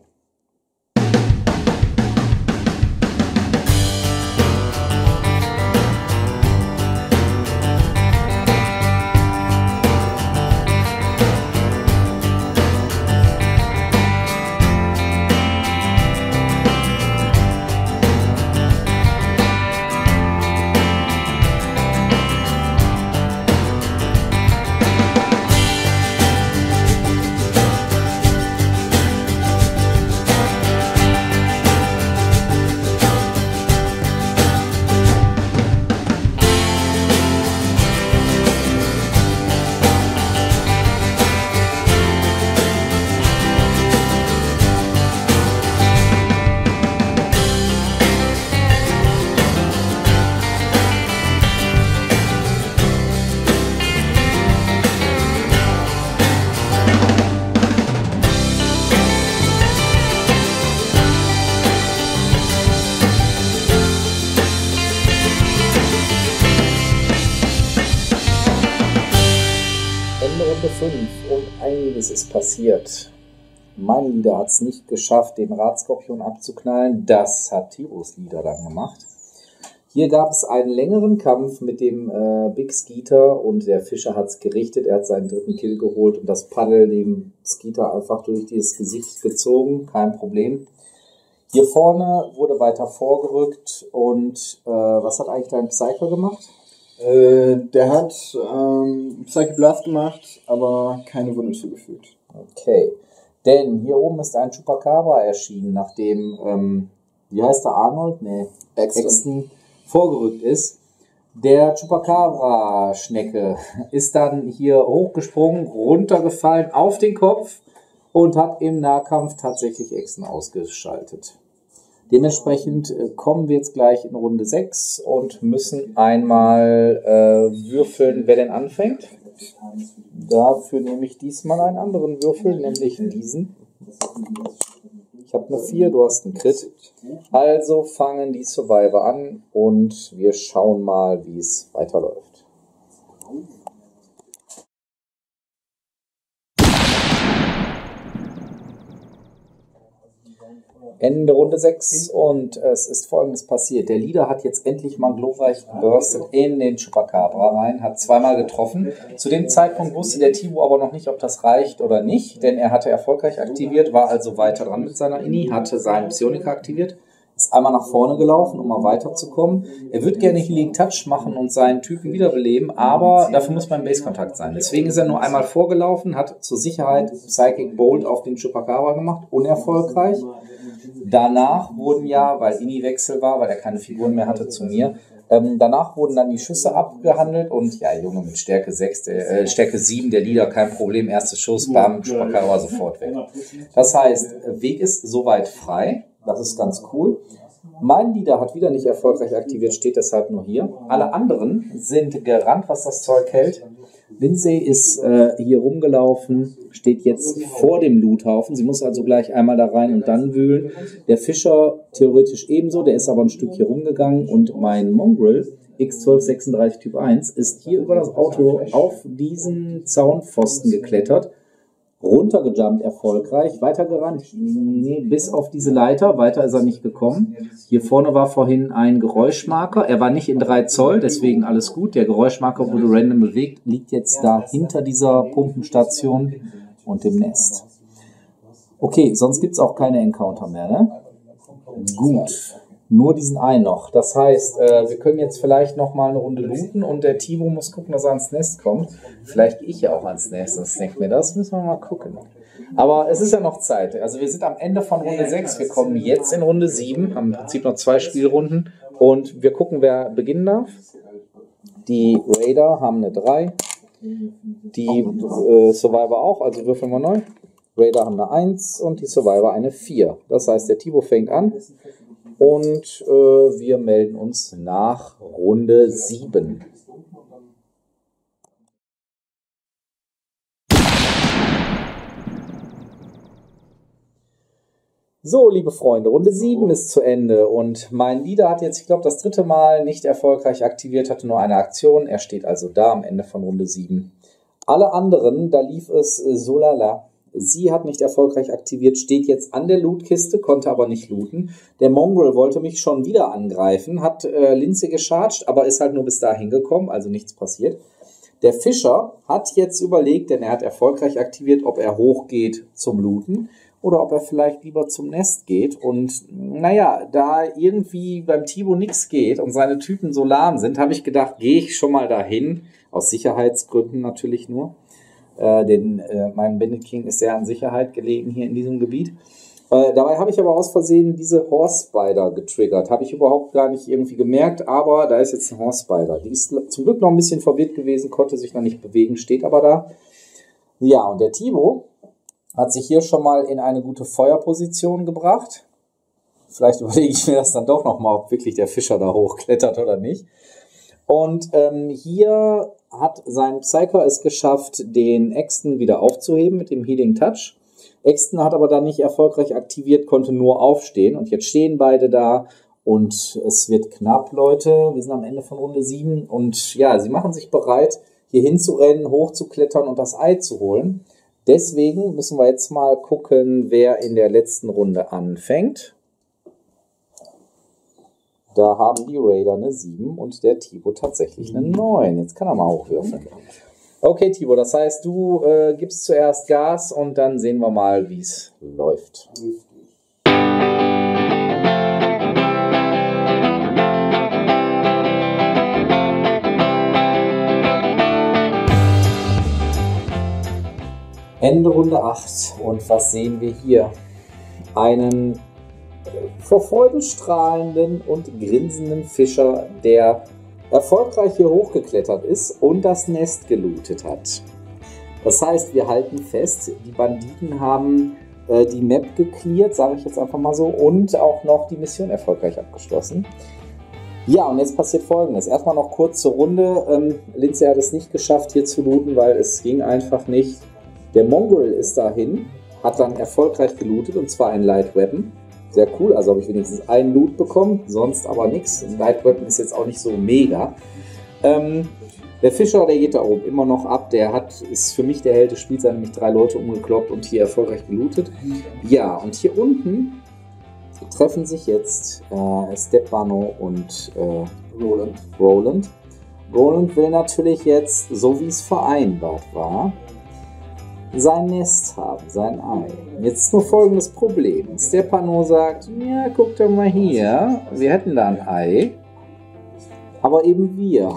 ist passiert. Mein Leader hat es nicht geschafft, den Radskorpion abzuknallen. Das hat Tibos Leader dann gemacht. Hier gab es einen längeren Kampf mit dem äh, Big Skeeter und der Fischer hat es gerichtet. Er hat seinen dritten Kill geholt und das Paddel dem Skeeter einfach durch dieses Gesicht gezogen. Kein Problem. Hier vorne wurde weiter vorgerückt und äh, was hat eigentlich dein Psycho gemacht? Äh, der hat ähm, Psychic Blast gemacht, aber keine Wunde zugefügt. Okay. Denn hier oben ist ein Chupacabra erschienen, nachdem, ähm, wie heißt der, Arnold? Nee, Axton. Axton vorgerückt ist. Der Chupacabra-Schnecke ist dann hier hochgesprungen, runtergefallen auf den Kopf und hat im Nahkampf tatsächlich Axton ausgeschaltet. Dementsprechend äh, kommen wir jetzt gleich in Runde sechs und müssen einmal äh, würfeln, wer denn anfängt. Dafür nehme ich diesmal einen anderen Würfel, nämlich diesen. Ich habe eine vier, du hast einen Crit. Also fangen die Survivor an und wir schauen mal, wie es weiterläuft. Ende Runde sechs und es ist Folgendes passiert. Der Leader hat jetzt endlich mal glorreich geburstet in den Chupacabra rein, hat zweimal getroffen. Zu dem Zeitpunkt wusste der Tibo aber noch nicht, ob das reicht oder nicht, denn er hatte erfolgreich aktiviert, war also weiter dran mit seiner Inni, hatte seinen Psioniker aktiviert, ist einmal nach vorne gelaufen, um mal weiterzukommen. Er wird gerne Healing Touch machen und seinen Typen wiederbeleben, aber dafür muss man im Base-Kontakt sein. Deswegen ist er nur einmal vorgelaufen, hat zur Sicherheit Psychic Bolt auf den Chupacabra gemacht, unerfolgreich. Danach wurden ja, weil Inni-Wechsel war, weil er keine Figuren mehr hatte zu mir, ähm, danach wurden dann die Schüsse abgehandelt und ja, Junge mit Stärke sechs, der, äh, Stärke sieben, der Leader, kein Problem, erster Schuss, bam, Chupacabra sofort weg. Das heißt, Weg ist soweit frei, das ist ganz cool. Mein Leader hat wieder nicht erfolgreich aktiviert, steht deshalb nur hier. Alle anderen sind gerannt, was das Zeug hält. Lindsay ist äh, hier rumgelaufen, steht jetzt vor dem Loothaufen. Sie muss also gleich einmal da rein und dann wühlen. Der Fischer theoretisch ebenso, der ist aber ein Stück hier rumgegangen. Und mein Mongrel X zwölf sechsunddreißig Typ eins ist hier über das Auto auf diesen Zaunpfosten geklettert, runtergejumpt erfolgreich, weitergerannt, bis auf diese Leiter, weiter ist er nicht gekommen. Hier vorne war vorhin ein Geräuschmarker, er war nicht in drei Zoll, deswegen alles gut. Der Geräuschmarker wurde random bewegt, liegt jetzt da hinter dieser Pumpenstation und dem Nest. Okay, sonst gibt es auch keine Encounter mehr, ne? Gut. Nur diesen einen noch. Das heißt, äh, wir können jetzt vielleicht noch mal eine Runde looten und der Timo muss gucken, dass er ans Nest kommt. Vielleicht gehe ich ja auch ans Nest, das denkt mir, das müssen wir mal gucken. Aber es ist ja noch Zeit. Also wir sind am Ende von Runde sechs, wir kommen jetzt in Runde sieben, haben im Prinzip noch zwei Spielrunden und wir gucken, wer beginnen darf. Die Raider haben eine drei, die äh, Survivor auch, also würfeln wir neu. Raider haben eine eins und die Survivor eine vier. Das heißt, der Timo fängt an. Und äh, wir melden uns nach Runde sieben. So, liebe Freunde, Runde sieben ist zu Ende und mein Leader hat jetzt, ich glaube, das dritte Mal nicht erfolgreich aktiviert, hatte nur eine Aktion. Er steht also da am Ende von Runde sieben. Alle anderen, da lief es äh, so lala. Sie hat nicht erfolgreich aktiviert, steht jetzt an der Lootkiste, konnte aber nicht looten. Der Mongrel wollte mich schon wieder angreifen, hat äh, Lindsay gecharged, aber ist halt nur bis dahin gekommen, also nichts passiert. Der Fischer hat jetzt überlegt, denn er hat erfolgreich aktiviert, ob er hochgeht zum Looten oder ob er vielleicht lieber zum Nest geht. Und naja, da irgendwie beim Timo nichts geht und seine Typen so lahm sind, habe ich gedacht, gehe ich schon mal dahin, aus Sicherheitsgründen natürlich nur. Äh, denn äh, mein Bandit King ist sehr an Sicherheit gelegen hier in diesem Gebiet. Äh, dabei habe ich aber aus Versehen diese Horse Spider getriggert. Habe ich überhaupt gar nicht irgendwie gemerkt, aber da ist jetzt ein Horse Spider. Die ist zum Glück noch ein bisschen verwirrt gewesen, konnte sich noch nicht bewegen, steht aber da. Ja, und der Timo hat sich hier schon mal in eine gute Feuerposition gebracht. Vielleicht überlege ich mir das dann doch nochmal, ob wirklich der Fischer da hochklettert oder nicht. Und ähm, hier hat sein Psyker es geschafft, den Axton wieder aufzuheben mit dem Healing Touch. Axton hat aber dann nicht erfolgreich aktiviert, konnte nur aufstehen. Und jetzt stehen beide da und es wird knapp, Leute. Wir sind am Ende von Runde sieben und ja, sie machen sich bereit, hier hinzurennen, hochzuklettern und das Ei zu holen. Deswegen müssen wir jetzt mal gucken, wer in der letzten Runde anfängt. Da haben die Raider eine sieben und der Thibaut tatsächlich eine neun. Jetzt kann er mal hochwürfeln. Okay, Thibaut, das heißt, du äh, gibst zuerst Gas und dann sehen wir mal, wie es läuft. Ende Runde acht. Und was sehen wir hier? Einen vor Freude strahlenden und grinsenden Fischer, der erfolgreich hier hochgeklettert ist und das Nest gelootet hat. Das heißt, wir halten fest, die Banditen haben äh, die Map gecleart, sage ich jetzt einfach mal so, und auch noch die Mission erfolgreich abgeschlossen. Ja, und jetzt passiert Folgendes. Erstmal noch kurz zur Runde. Ähm, Lindsay hat es nicht geschafft, hier zu looten, weil es ging einfach nicht. Der Mongol ist dahin, hat dann erfolgreich gelootet, und zwar ein Light Weapon. Sehr cool, also habe ich wenigstens einen Loot bekommen, sonst aber nichts. Ein Light Weapon ist jetzt auch nicht so mega. Ähm, der Fischer, der geht da oben immer noch ab. Der hat, ist für mich der Held des Spiels, hat nämlich drei Leute umgekloppt und hier erfolgreich gelootet. Ja, und hier unten treffen sich jetzt äh, Stepano und äh, Roland. Roland. Roland will natürlich jetzt, so wie es vereinbart war, sein Nest haben, sein Ei. Jetzt ist nur folgendes Problem. Stepano sagt, ja, guck doch mal hier, wir hätten da ein Ei, aber eben wir.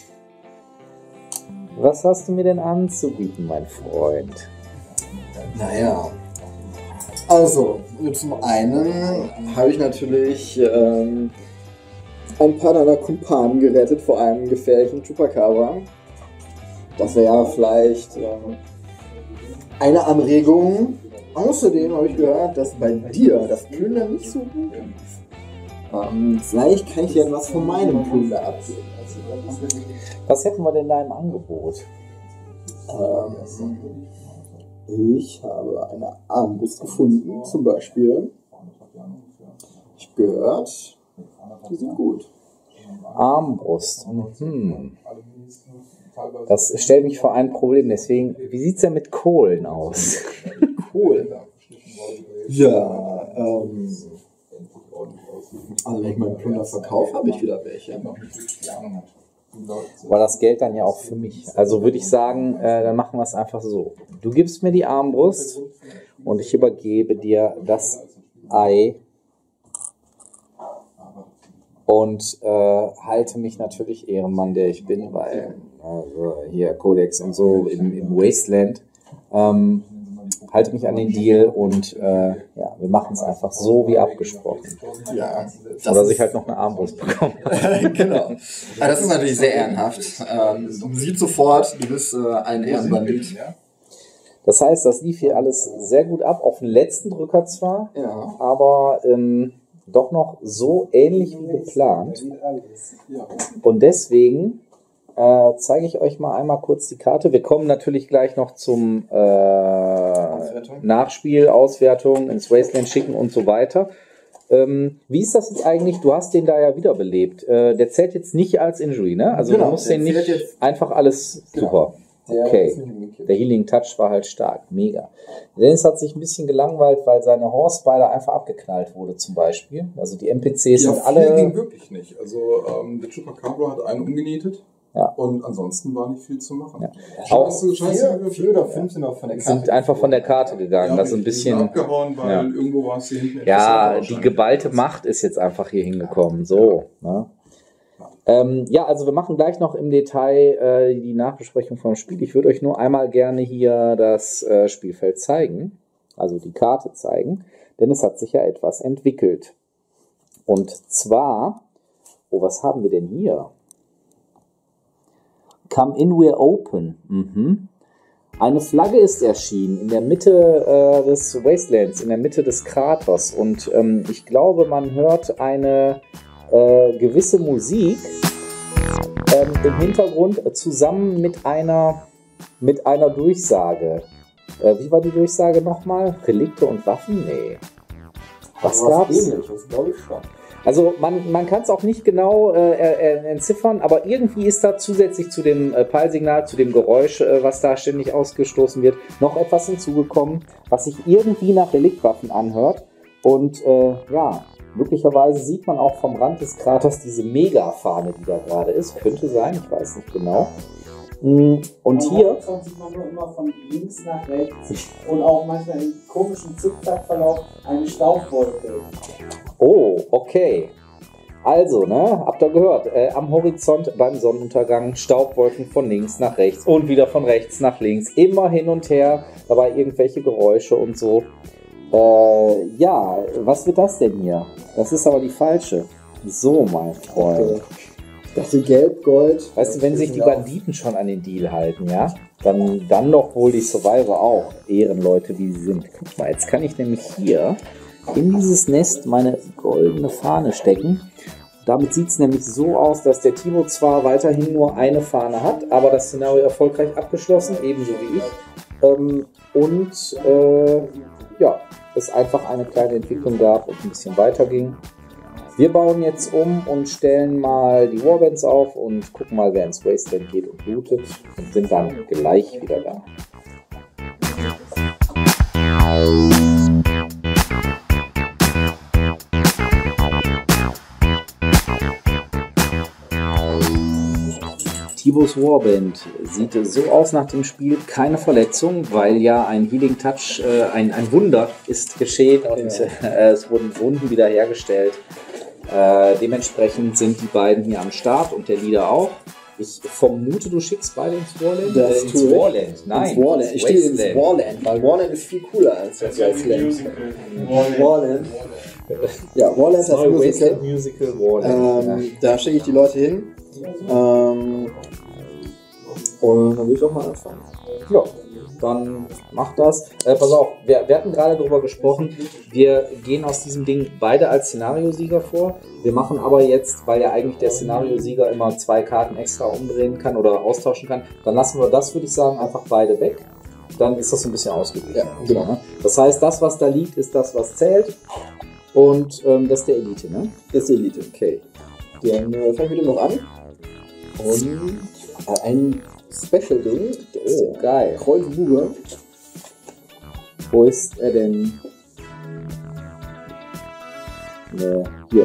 Was hast du mir denn anzubieten, mein Freund? Naja, also, zum einen habe ich natürlich ähm, ein paar deiner Kumpanen gerettet vor einem gefährlichen Chupacabra. Das wäre vielleicht äh, eine Anregung. Außerdem habe ich gehört, dass bei dir das Plündern nicht so gut ist. Ähm, vielleicht kann ich dir etwas von meinem Plünder abgeben. Was hätten wir denn da im Angebot? Ähm, ich habe eine Armbrust gefunden, zum Beispiel. Ich habe gehört, die sind gut. Armbrust. Mhm. Das stellt mich vor ein Problem. Deswegen, wie sieht es denn mit Kohlen aus? Kohlen? Ja, ähm, also wenn ich meinen Plunder verkaufe, habe ich wieder welche. War das Geld dann ja auch für mich. Also würde ich sagen, äh, dann machen wir es einfach so. Du gibst mir die Armbrust und ich übergebe dir das Ei und äh, halte mich natürlich Ehrenmann, der ich bin, weil also hier Codex und so im, im Wasteland, ähm, halte mich an den Deal und äh, ja, wir machen es einfach so wie abgesprochen. Ja, oder sich halt noch eine Armbrust bekommen. Genau. Aber das ist natürlich sehr ehrenhaft. Ähm, man sieht sofort, du bist äh, ein Ehrenbandit. Das heißt, das lief hier alles sehr gut ab, auf den letzten Drücker zwar, Ja. aber ähm, doch noch so ähnlich wie geplant. Und deswegen äh, zeige ich euch mal einmal kurz die Karte. Wir kommen natürlich gleich noch zum äh, Nachspiel, Auswertung, ins Wasteland schicken und so weiter. Ähm, wie ist das jetzt eigentlich? Du hast den da ja wiederbelebt. Äh, der zählt jetzt nicht als Injury, ne? Also Genau, du musst der den nicht zählt jetzt- einfach alles Genau. super. Der Okay. ist nicht umgekippt. Der Healing Touch war halt stark, mega. Dennis hat sich ein bisschen gelangweilt, weil seine Horse Spider einfach abgeknallt wurde zum Beispiel. Also die N P Cs Ja, sind viel alle... ging wirklich nicht. Also ähm, der Chupacabra hat einen umgenietet. Ja. Und ansonsten war nicht viel zu machen. Ja. Auch Auch scheiße, Vier, vier oder fünf sind auch von der Karte. sind einfach von der Karte gegangen. Das ist ein die sind bisschen... abgehauen, weil ja. irgendwo war es hier hinten. Ja, etwas die sauber geballte Macht ist jetzt einfach hier hingekommen. So. Ne? Ähm, ja, also wir machen gleich noch im Detail äh, die Nachbesprechung vom Spiel. Ich würde euch nur einmal gerne hier das äh, Spielfeld zeigen, also die Karte zeigen, denn es hat sich ja etwas entwickelt. Und zwar, oh, was haben wir denn hier? Come in, we're open. Mhm. Eine Flagge ist erschienen in der Mitte äh, des Wastelands, in der Mitte des Kraters. Und ähm, ich glaube, man hört eine äh, gewisse Musik ähm, im Hintergrund äh, zusammen mit einer, mit einer Durchsage. Äh, wie war die Durchsage nochmal? Relikte und Waffen? Nee. Was Aber gab's? Ähnliches, glaube ich schon. Also man, man kann es auch nicht genau äh, äh, entziffern, aber irgendwie ist da zusätzlich zu dem äh, Peilsignal, zu dem Geräusch, äh, was da ständig ausgestoßen wird, noch etwas hinzugekommen, was sich irgendwie nach Reliktwaffen anhört. Und äh, ja, möglicherweise sieht man auch vom Rand des Kraters diese Mega-Fahne, die da gerade ist. Könnte sein, ich weiß nicht genau. Und Am hier... Horizont sieht man nur immer von links nach rechts und auch manchmal im komischen Zickzackverlauf eine Staubwolke. Oh, okay. Also, ne, habt ihr gehört, äh, am Horizont beim Sonnenuntergang Staubwolken von links nach rechts und wieder von rechts nach links, immer hin und her, dabei irgendwelche Geräusche und so. Äh, ja, was wird das denn hier? Das ist aber die falsche. So, mein Freund. Ich dachte Gelb, Gold. Weißt du, wenn sich die Banditen schon an den Deal halten, ja, dann, dann doch wohl die Survivor auch. Ehrenleute, wie sie sind. Guck mal, jetzt kann ich nämlich hier in dieses Nest meine goldene Fahne stecken. Damit sieht es nämlich so aus, dass der Timo zwar weiterhin nur eine Fahne hat, aber das Szenario erfolgreich abgeschlossen, ebenso wie ich. Ähm, und äh, ja, es einfach eine kleine Entwicklung gab und ein bisschen weiter ging. Wir bauen jetzt um und stellen mal die Warbands auf und gucken mal, wer ins Wasteland geht und lootet und sind dann gleich wieder da. Tibos Warband sieht so aus nach dem Spiel, keine Verletzung, weil ja ein Healing Touch, äh, ein, ein Wunder ist geschehen und ja. äh, es wurden Wunden wiederhergestellt. Äh, dementsprechend sind die beiden hier am Start und der Leader auch. Ich vermute, du schickst beide ins Warland? Das äh, ins Warland, nein. Ins Warland. Ich stehe ins Warland, weil Warland ist viel cooler als das Wasteland. Warland. Ja, Warland ist das Musical. Musical Warland. Ähm, da schicke ich die Leute hin. Ähm, und dann will ich auch mal anfangen. Ja, dann mach das. Äh, pass auf, wir, wir hatten gerade darüber gesprochen, wir gehen aus diesem Ding beide als Szenariosieger vor. Wir machen aber jetzt, weil ja eigentlich der Szenariosieger immer zwei Karten extra umdrehen kann oder austauschen kann, dann lassen wir das, würde ich sagen, einfach beide weg. Dann ist das so ein bisschen ausgeglichen. Ja, genau. Ne? Das heißt, das, was da liegt, ist das, was zählt. Und ähm, das ist der Elite, ne? Das ist die Elite. Okay. Dann äh, fangen wir den noch an. Und äh, ein Special-Ding. Oh, geil. Kreuzbube. Wo ist er denn? Äh, hier.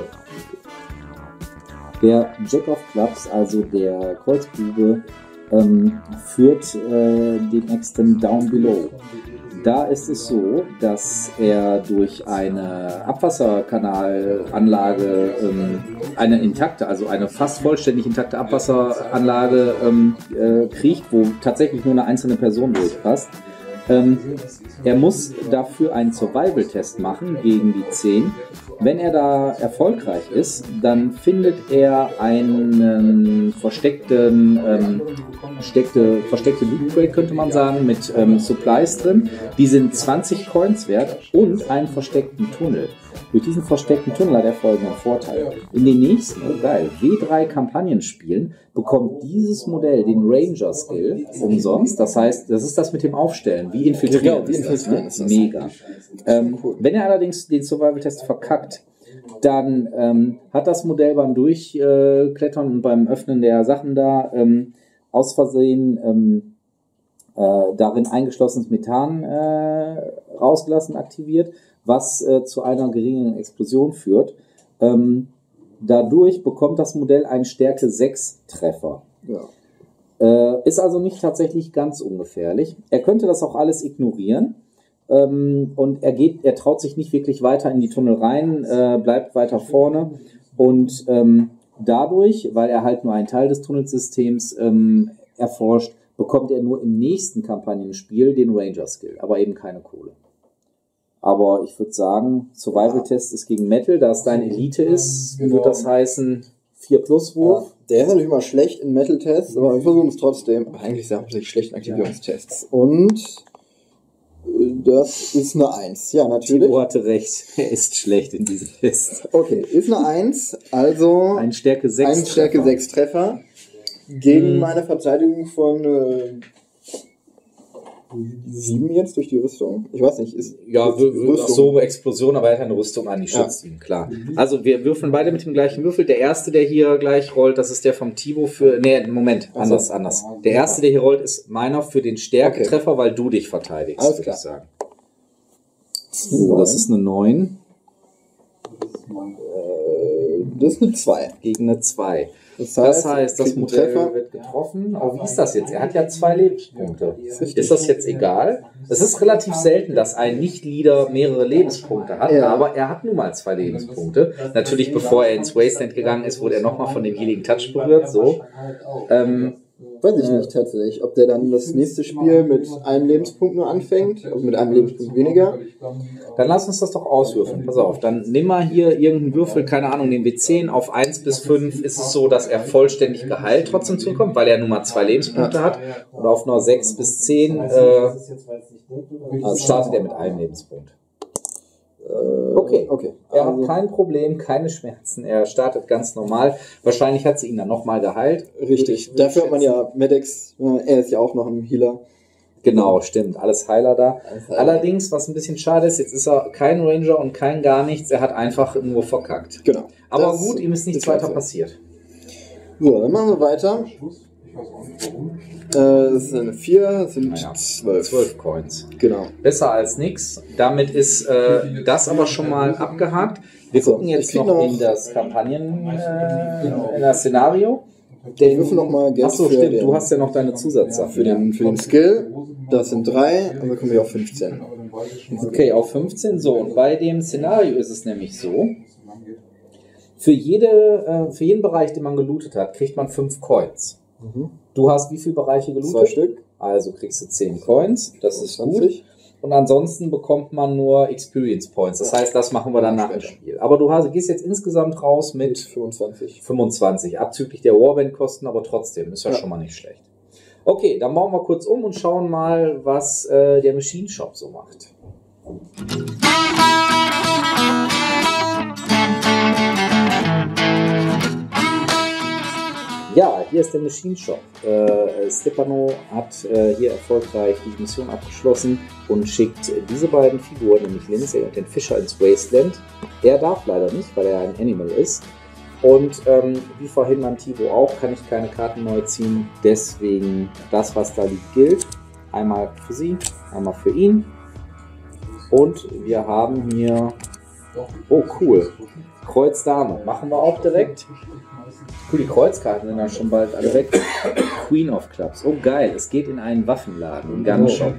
Der Jack of Clubs, also der Kreuzbube, ähm, führt äh, den Extend Down Below. Da ist es so, dass er durch eine Abwasserkanalanlage, ähm, eine intakte, also eine fast vollständig intakte Abwasseranlage ähm, äh, kriegt, wo tatsächlich nur eine einzelne Person durchpasst. Ähm, er muss dafür einen Survival-Test machen gegen die zehn. Wenn er da erfolgreich ist, dann findet er einen versteckten, ähm, versteckte, versteckte Loot Crate, könnte man sagen, mit ähm, Supplies drin. Die sind zwanzig Coins wert und einen versteckten Tunnel. Durch diesen versteckten Tunnel hat er folgenden Vorteil. In den nächsten, oh geil, W drei Kampagnenspielen bekommt dieses Modell den Ranger Skill umsonst. Das heißt, das ist das mit dem Aufstellen. Wie infiltrieren, Ja, wie infiltrieren ist das. Mega. Ähm, wenn er allerdings den Survival-Test verkackt, dann ähm, hat das Modell beim Durchklettern und beim Öffnen der Sachen da ähm, aus Versehen ähm, äh, darin eingeschlossenes Methan äh, rausgelassen, aktiviert, was äh, zu einer geringeren Explosion führt. Ähm, dadurch bekommt das Modell einen Stärke sechs Treffer. Ja. Äh, ist also nicht tatsächlich ganz ungefährlich. Er könnte das auch alles ignorieren. Ähm, und er geht, er traut sich nicht wirklich weiter in die Tunnel rein, äh, bleibt weiter vorne und ähm, dadurch, weil er halt nur einen Teil des Tunnelsystems ähm, erforscht, bekommt er nur im nächsten Kampagnenspiel den Ranger Skill, aber eben keine Kohle. Aber ich würde sagen, Survival-Test ist gegen Metal, da es dein Elite ist, wird das heißen vier plus Wurf. Ja, der ist natürlich immer schlecht in Metal-Tests, aber wir versuchen es trotzdem. Aber eigentlich ist er hauptsächlich schlecht in Aktivierungstests. Und das ist eine eins. Ja, natürlich. Timo hatte recht. Er ist schlecht in diesem Test. Okay, ist eine eins. Also ein Stärke sechs ein Stärke sechs Treffer gegen hm. meine Verteidigung von äh, sieben jetzt durch die Rüstung? Ich weiß nicht. Ist Ja, ist die w- w- ach Rüstung- so, Explosion, aber er hat eine Rüstung an, die Ja. schützt ihn, klar. Also wir würfeln beide mit dem gleichen Würfel. Der erste, der hier gleich rollt, das ist der vom Tivo für... Nee, Moment, anders, anders. Der erste, der hier rollt, ist meiner für den Stärketreffer, weil du dich verteidigst, Alles würde klar. ich sagen. So, das ist eine neun Äh, das ist eine zwei. gegen eine zwei. Das Das heißt, das kriegt einen Modell Treffer. wird getroffen. Oh, wie ist das jetzt? Er hat ja zwei Lebenspunkte. richtig. Ist das jetzt egal? Es ist relativ selten, dass ein Nicht-Leader mehrere Lebenspunkte hat, Ja. aber er hat nun mal zwei Lebenspunkte. Natürlich, bevor er ins Wasteland gegangen ist, wurde er nochmal von dem Healing Touch berührt. So. Ähm, Weiß ich nicht tatsächlich, ob der dann das nächste Spiel mit einem Lebenspunkt nur anfängt, also mit einem Lebenspunkt weniger. Dann lass uns das doch auswürfeln. Pass auf, dann nimm mal hier irgendeinen Würfel, keine Ahnung, den W zehn. Auf eins bis fünf ist es so, dass er vollständig geheilt trotzdem zurückkommt, weil er nun mal zwei Lebenspunkte hat. Und auf einer sechs bis zehn äh, also startet er mit einem Lebenspunkt. Okay. Okay. Er Also, hat kein Problem, keine Schmerzen. Er startet ganz normal. Wahrscheinlich hat sie ihn dann nochmal geheilt. richtig. Dafür hat man ja Medex, äh, er ist ja auch noch ein Healer. Genau, stimmt. Alles Heiler da. Alles Heiler. Allerdings, was ein bisschen schade ist, jetzt ist er kein Ranger und kein gar nichts. Er hat einfach nur verkackt. Genau. Aber Das gut, ihm ist nichts ist weiter halt so. passiert. So, dann machen wir weiter. Äh, das sind vier, das sind Naja, zwölf. Zwölf Coins. Genau. Besser als nix. Damit ist äh, das aber schon mal abgehakt. Wir So, gucken jetzt ich krieg noch, noch- in das Kampagnen, äh, in das Szenario. Ich würfel noch mal Geld Achso, für stimmt, den- du hast ja noch deine Zusatzsachen. Für den, für den Skill, das sind drei, und dann kommen wir auf fünfzehn. Okay, auf fünfzehn. So, und bei dem Szenario ist es nämlich so, für, jede, äh, für jeden Bereich, den man gelootet hat, kriegt man fünf Coins. Du hast wie viele Bereiche gelootet? Zwei Stück. Also kriegst du zehn Coins, das ist gut. zwanzig. Und ansonsten bekommt man nur Experience Points. Das heißt, das machen wir dann nach dem Spiel. Aber du hast, gehst jetzt insgesamt raus Mit mit fünfundzwanzig. fünfundzwanzig, abzüglich der Warband-Kosten, aber trotzdem, ist ja, Ja. schon mal nicht schlecht. Okay, dann bauen wir kurz um und schauen mal, was äh, der Machine Shop so macht. Ja, hier ist der Machine Shop. Äh, Stepano hat äh, hier erfolgreich die Mission abgeschlossen und schickt diese beiden Figuren, nämlich Lindsay und den Fischer, ins Wasteland. Er darf leider nicht, weil er ein Animal ist. Und ähm, wie vorhin beim Tivo auch, kann ich keine Karten neu ziehen. Deswegen das, was da liegt, gilt. Einmal für sie, einmal für ihn. Und wir haben hier... Oh, cool. Kreuz Dame. Machen wir auch direkt. Cool, die Kreuzkarten sind dann schon bald alle weg. Queen of Clubs. Oh geil, es geht in einen Waffenladen, einen Gunshop.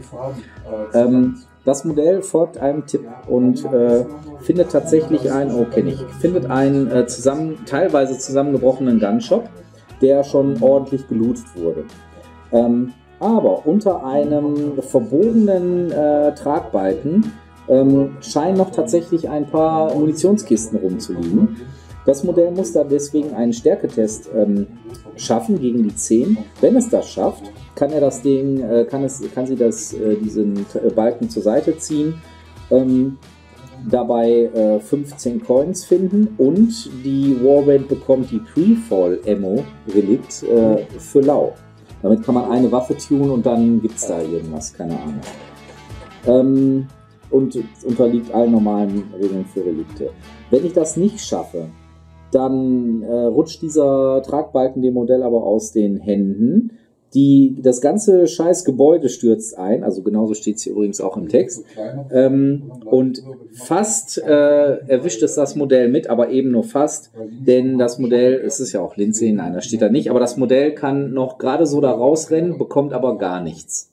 Ähm, das Modell folgt einem Tipp und äh, findet tatsächlich einen, oh kenne ich, findet einen äh, zusammen, teilweise zusammengebrochenen Gunshop, der schon ordentlich gelootet wurde. Ähm, aber unter einem verbogenen äh, Tragbalken ähm, scheinen noch tatsächlich ein paar Munitionskisten rumzuliegen. Das Modell muss da deswegen einen Stärketest ähm, schaffen gegen die zehn. Wenn es das schafft, kann er das Ding, äh, kann es, kann sie das, äh, diesen äh, Balken zur Seite ziehen, ähm, dabei äh, fünfzehn Coins finden und die Warband bekommt die Pre-Fall-Ammo-Relikt äh, für lau. Damit kann man eine Waffe tunen und dann gibt es da irgendwas, keine Ahnung. Ähm, und unterliegt allen normalen Regeln für Relikte. Wenn ich das nicht schaffe, dann äh, rutscht dieser Tragbalken dem Modell aber aus den Händen. Die, das ganze scheiß Gebäude stürzt ein, also genauso steht es hier übrigens auch im Text. Ähm, und fast äh, erwischt es das Modell mit, aber eben nur fast, denn das Modell, es ist ja auch Lindsay, nein, das steht da nicht, aber das Modell kann noch gerade so da rausrennen, bekommt aber gar nichts.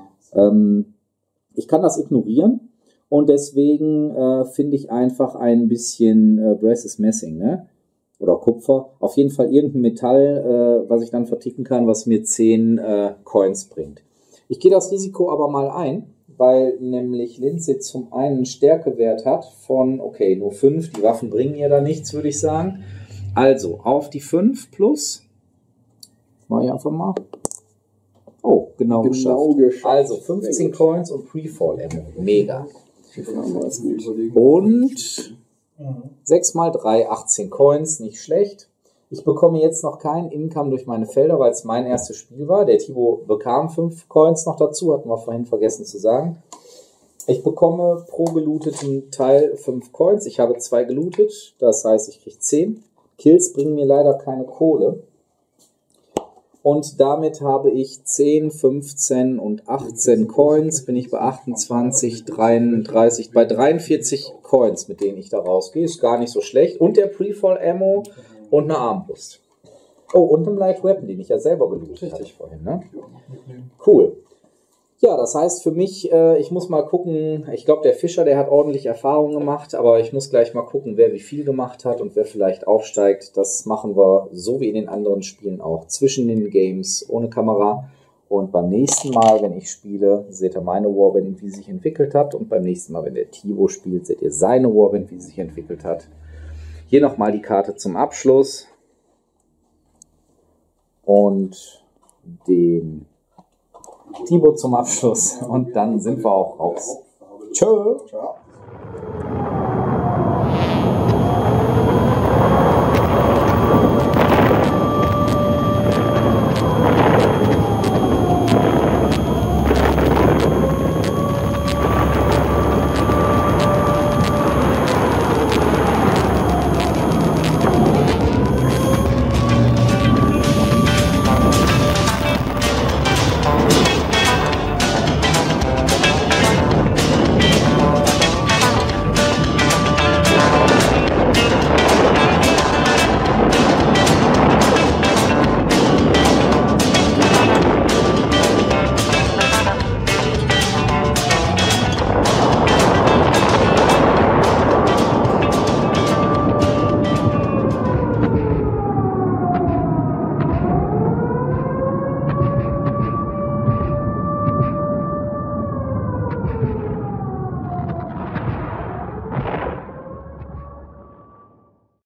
Ähm, ich kann das ignorieren und deswegen äh, finde ich einfach ein bisschen äh, Brass is Messing, ne? Oder Kupfer, auf jeden Fall irgendein Metall, äh, was ich dann verticken kann, was mir zehn äh, Coins bringt. Ich gehe das Risiko aber mal ein, weil nämlich Lindsay zum einen Stärkewert hat von, okay, nur fünf, die Waffen bringen ihr da nichts, würde ich sagen. Also, auf die fünf plus, mach ich einfach mal. Oh, genau, Genau geschafft. geschafft. Also, fünfzehn Coins und Pre-Fall-Ammo. Mega. Das ist gut. Und sechs mal drei, achtzehn Coins, nicht schlecht. Ich bekomme jetzt noch keinen Income durch meine Felder, weil es mein erstes Spiel war. Der Thibaut bekam fünf Coins noch dazu, hatten wir vorhin vergessen zu sagen. Ich bekomme pro gelooteten Teil fünf Coins. Ich habe zwei gelootet, das heißt, ich kriege zehn. Kills bringen mir leider keine Kohle. Und damit habe ich zehn, fünfzehn und achtzehn Coins. Bin ich bei achtundzwanzig, dreiunddreißig, bei dreiundvierzig Coins, mit denen ich da rausgehe. Ist gar nicht so schlecht. Und der Pre-Fall Ammo und eine Armbrust. Oh, und ein Light Weapon, den ich ja selber gelootet hatte ich vorhin. Ne? Cool. Ja, das heißt für mich, äh, ich muss mal gucken, ich glaube der Fischer, der hat ordentlich Erfahrung gemacht, aber ich muss gleich mal gucken, wer wie viel gemacht hat und wer vielleicht aufsteigt. Das machen wir so wie in den anderen Spielen auch, zwischen den Games, ohne Kamera. Und beim nächsten Mal, wenn ich spiele, seht ihr meine Warband, wie sie sich entwickelt hat. Und beim nächsten Mal, wenn der Thibaut spielt, seht ihr seine Warband, wie sie sich entwickelt hat. Hier nochmal die Karte zum Abschluss. Und den Thibaut zum Abschluss und dann sind wir auch raus. Tschö. Ciao.